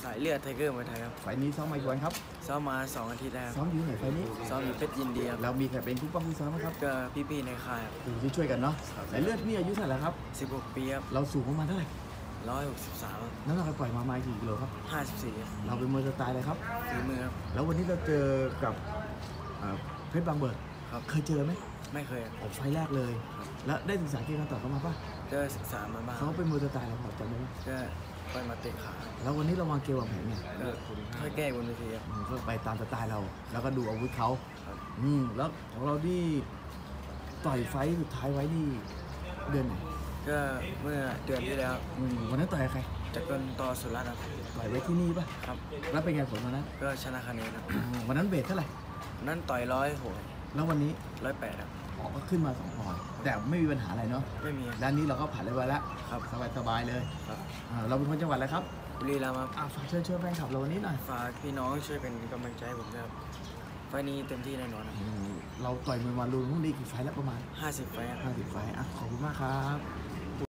สายเลือดไทเกอร์มวยไทยครับไฟล์นี้ซ้อมมากี่วันครับซ้อมมา2 อาทิตย์แล้วซ้อมอยู่ไหนไฟล์นี้ซ้อมอยู่เพชรยินดีครับเรามีใครเป็นผู้ป้องผู้ซ้อมไหมครับก็พี่ๆในค่ายคือที่ช่วยกันเนาะสายเลือดนี่อายุเท่าไหร่ครับ 16 ปีครับเราสูงประมาณเท่าไหร่ 163 น้ำหนักปล่อยมากี่กิโลครับ 54 เราเป็นมวยสไตล์อะไรครับฝีมือครับแล้ววันนี้เราเจอกับเพชรบางเบิกครับเคยเจอไหมไม่เคยออกไฟแรกเลยแล้วได้ศึกษาเกมการต่อยเขามาป่ะก็ศึกษามาบ้างเขาเป็นมวยสไตล์เราจำได้ไหมก็ไปมาเตะขาแล้ววันนี้เราวางเกมวางแผนเนี่ยก็ค่อยแก้บนเวทีครับก็ไปตามสไตล์เราแล้วก็ดูอาวุธเขาแล้วของเราที่ต่อยไฟสุดท้ายไว้นี่เดือนไหนก็เมื่อเดือนที่แล้ววันนั้นต่อยใครจากกลต่อสุรัตน์ครับต่อยไว้ที่นี่ป่ะครับแล้วเป็นไงผลวันนั้นก็ชนะคะแนนครับวันนั้นเบสเท่าไหร่นั้นต่อย106 แล้ววันนี้ 108ครับก็ขึ้นมา2 ปอนด์แต่ไม่มีปัญหาอะไรเนาะไม่มีด้านนี้เราก็ผ่านเรียบร้อยแล้วครับสบายเลยครับเราเป็นคนจังหวัดอะไรครับบุรีรัมย์ครับฝากเชิญแฟนคลับเราวันนี้หน่อยฝากพี่น้องช่วยเป็นกำลังใจให้ผมด้วยครับไฟนี้เต็มที่แน่นอนเราต่อยมวยมาลุ้นพรุ่งนี้กี่ไฟแล้วประมาณ 50 ไฟ 50 ไฟขอบคุณมากครับ